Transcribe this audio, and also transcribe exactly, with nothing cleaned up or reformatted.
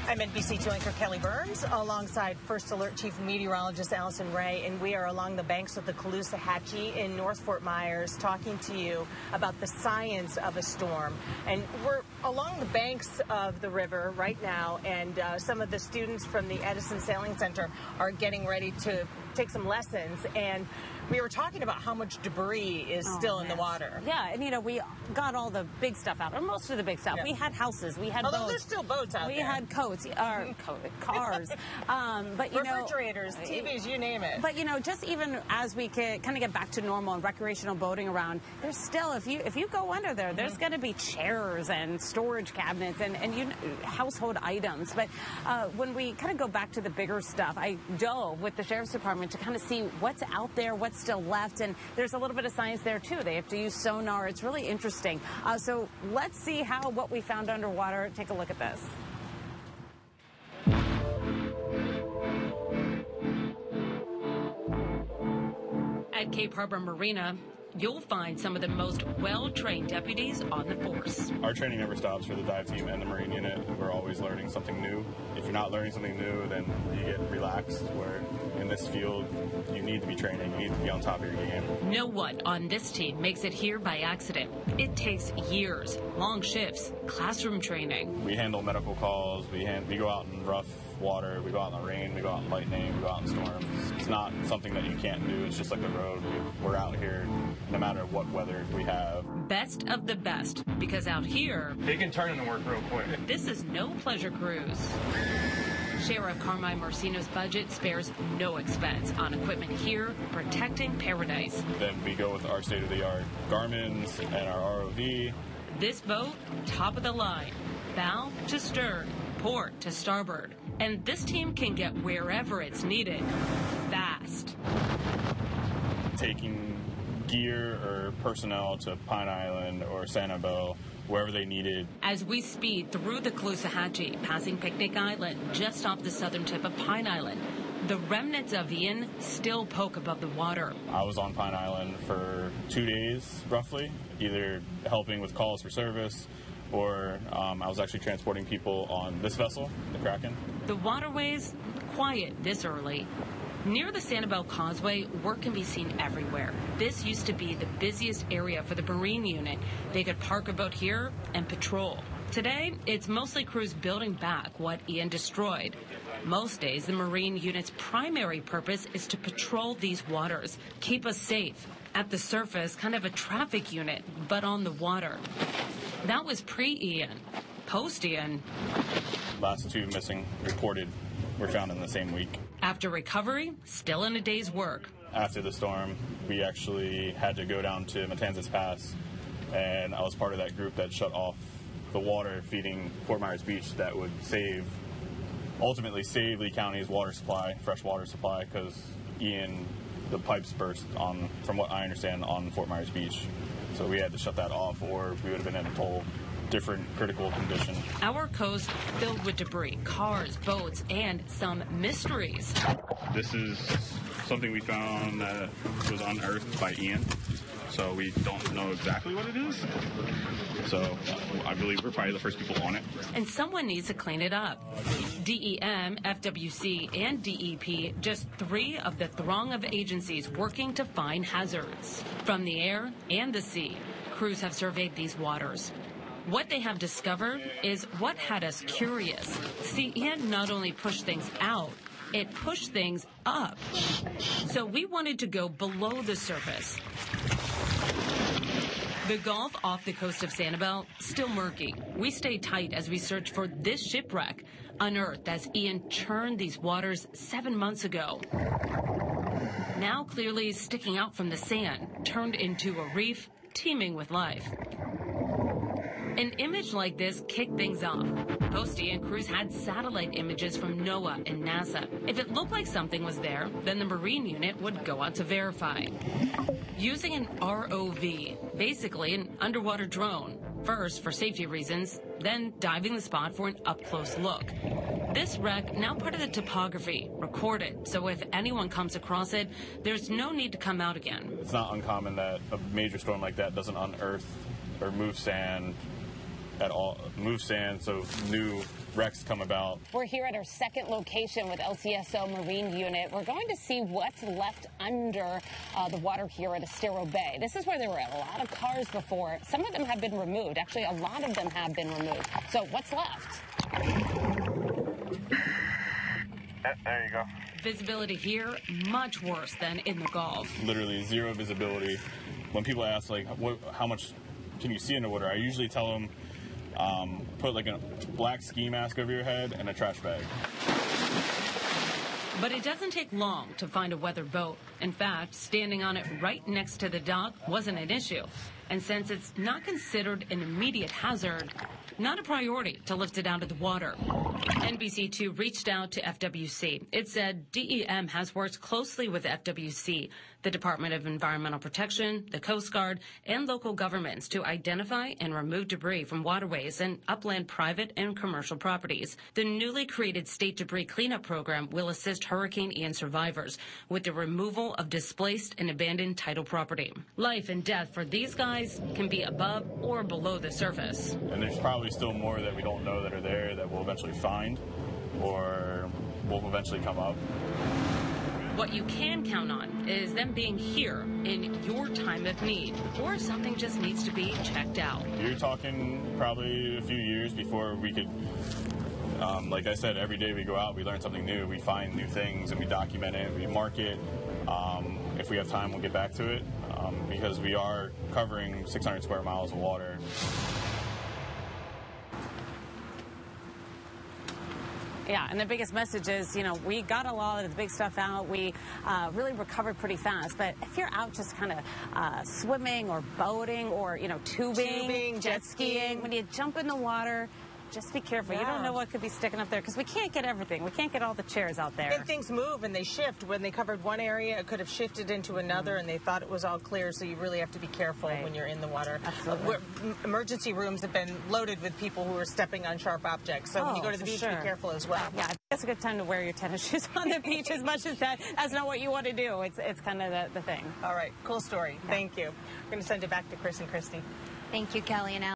I'm N B C two anchor Kelly Burns alongside First Alert Chief Meteorologist Allyson, and we are along the banks of the Caloosahatchee in North Fort Myers talking to you about the science of a storm. And we're along the banks of the river right now, and uh, some of the students from the Edison Sailing Center are getting ready to take some lessons. And we were talking about how much debris is oh, still man. in the water. Yeah, and you know, we got all the big stuff out, or most of the big stuff. Yeah. We had houses, we had Although boats. there's still boats out we there. We had coats, or co cars, um, but you refrigerators, know, T Vs, you name it. But you know, just even as we can kind of get back to normal and recreational boating around, there's still, if you if you go under there, there's mm-hmm. going to be chairs and storage cabinets and and you know, household items. But uh, when we kind of go back to the bigger stuff, I dove with the sheriff's department to kind of see what's out there, what's still left, and there's a little bit of science there too. They have to use sonar. It's really interesting. Uh, so let's see how what we found underwater. Take a look at this. At Cape Harbor Marina, you'll find some of the most well-trained deputies on the force. Our training never stops for the dive team and the Marine unit. We're always learning something new. If you're not learning something new, then you get relaxed, where in this field, you need to be training. You need to be on top of your game. No one on this team makes it here by accident. It takes years, long shifts, classroom training. We handle medical calls. We, hand, we go out in rough water, we go out in the rain, we go out in lightning, we go out in storms. It's not something that you can't do. It's just like the road. We're out here no matter what weather we have. Best of the best, because out here, they can turn into work real quick. This is no pleasure cruise. Sheriff Carmine Marcino's budget spares no expense on equipment here, protecting paradise. Then we go with our state-of-the-art Garmin's and our R O V. This boat, top of the line, bow to stern, port to starboard. And this team can get wherever it's needed, fast. Taking gear or personnel to Pine Island or Sanibel, wherever they needed. As we speed through the Caloosahatchee, passing Picnic Island, just off the southern tip of Pine Island, the remnants of Ian still poke above the water. I was on Pine Island for two days, roughly, either helping with calls for service, or um, I was actually transporting people on this vessel, the Kraken. The waterways, quiet this early. Near the Sanibel Causeway, work can be seen everywhere. This used to be the busiest area for the Marine unit. They could park a boat here and patrol. Today, it's mostly crews building back what Ian destroyed. Most days, the Marine unit's primary purpose is to patrol these waters, keep us safe. At the surface, kind of a traffic unit, but on the water. That was pre-Ian. Post-Ian. Last two missing reported were found in the same week. After recovery, still in a day's work. After the storm, we actually had to go down to Matanzas Pass, and I was part of that group that shut off the water feeding Fort Myers Beach that would save, ultimately save Lee County's water supply, fresh water supply, because Ian, the pipes burst on, from what I understand, on Fort Myers Beach. So we had to shut that off, or we would have been in a total different critical condition. Our coast filled with debris, cars, boats, and some mysteries. This is something we found that was unearthed by Ian, so we don't know exactly what it is. So I believe we're probably the first people on it. And someone needs to clean it up. D E M, F W C, and D E P, just three of the throng of agencies working to find hazards. From the air and the sea, crews have surveyed these waters. What they have discovered is what had us curious. See, Ian not only pushed things out, it pushed things up. So we wanted to go below the surface. The Gulf off the coast of Sanibel, still murky. We stay tight as we search for this shipwreck, unearthed as Ian churned these waters seven months ago. Now clearly sticking out from the sand, turned into a reef teeming with life. An image like this kicked things off. Post-Ian, crews had satellite images from NOAA and NASA. If it looked like something was there, then the Marine unit would go out to verify. Using an R O V, basically an underwater drone, first for safety reasons, then diving the spot for an up-close look. This wreck, now part of the topography, recorded, so if anyone comes across it, there's no need to come out again. It's not uncommon that a major storm like that doesn't unearth or move sand that all move sand, so new wrecks come about. We're here at our second location with L C S O Marine Unit. We're going to see what's left under uh, the water here at Estero Bay. This is where there were a lot of cars before. Some of them have been removed. Actually, a lot of them have been removed. So what's left? There you go. Visibility here much worse than in the Gulf. Literally zero visibility. When people ask, like, what, how much can you see underwater, I usually tell them, um, put like a black ski mask over your head and a trash bag. But it doesn't take long to find a weathered boat. In fact, standing on it right next to the dock wasn't an issue. And since it's not considered an immediate hazard, not a priority to lift it out of the water. N B C two reached out to F W C. It said D E M has worked closely with F W C, the Department of Environmental Protection, the Coast Guard, and local governments to identify and remove debris from waterways and upland private and commercial properties. The newly created State Debris Cleanup Program will assist Hurricane Ian survivors with the removal of displaced and abandoned tidal property. Life and death for these guys can be above or below the surface. And there's probably still more that we don't know that are there that we'll eventually find or will eventually come up. What you can count on is them being here in your time of need, or if something just needs to be checked out. You're talking probably a few years before we could, um, like I said, every day we go out, we learn something new, we find new things, and we document it, we mark it. Um, if we have time, we'll get back to it, um, because we are covering six hundred square miles of water. Yeah, and the biggest message is, you know, we got a lot of the big stuff out. We uh, really recovered pretty fast. But if you're out just kind of uh, swimming or boating or, you know, tubing, Tubing, jet jet skiing, skiing. when you jump in the water, just be careful. You Yeah. don't know what could be sticking up there because we can't get everything. We can't get all the chairs out there. And things move and they shift. When they covered one area, it could have shifted into another, and they thought it was all clear. So you really have to be careful Right. when you're in the water. Absolutely. Uh, we're- emergency rooms have been loaded with people who are stepping on sharp objects. So when you Oh, go to the for beach, sure. be careful as well. Yeah, I think it's a good time to wear your tennis shoes on the beach as much as that. That's not what you want to do. It's, it's kind of the, the thing. All right, cool story. Thank you. We're going to send it back to Chris and Christy. Thank you, Kelly and Al.